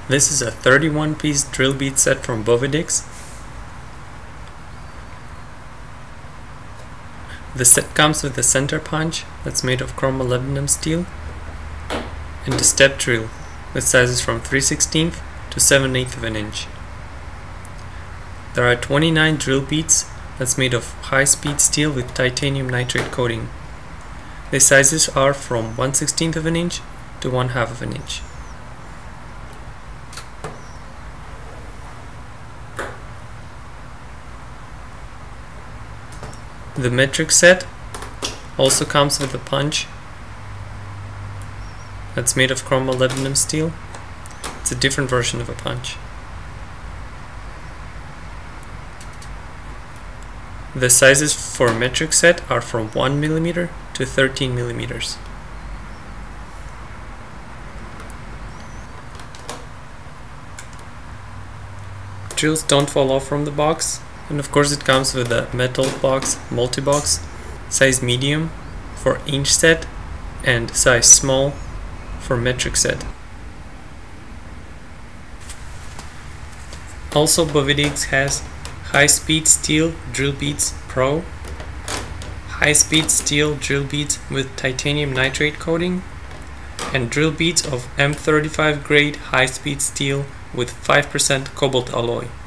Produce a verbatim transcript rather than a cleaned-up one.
This is a thirty-one piece drill bead set from Bovidix. The set comes with a center punch that's made of chrome molybdenum steel and a step drill with sizes from three sixteenths to seven eighths of an inch. There are twenty-nine drill beads that's made of high-speed steel with titanium nitrate coating. The sizes are from one sixteenth of an inch to one half of an inch. The metric set also comes with a punch that's made of chrome molybdenum steel. It's a different version of a punch. The sizes for a metric set are from one millimeter to thirteen millimeters. Drills don't fall off from the box, and of course it comes with a metal box, multi-box, size medium for inch set and size small for metric set. Also, Bovidix has high-speed steel drill beads Pro, high-speed steel drill beads with titanium nitrate coating, and drill beads of M thirty-five grade high-speed steel with five percent cobalt alloy.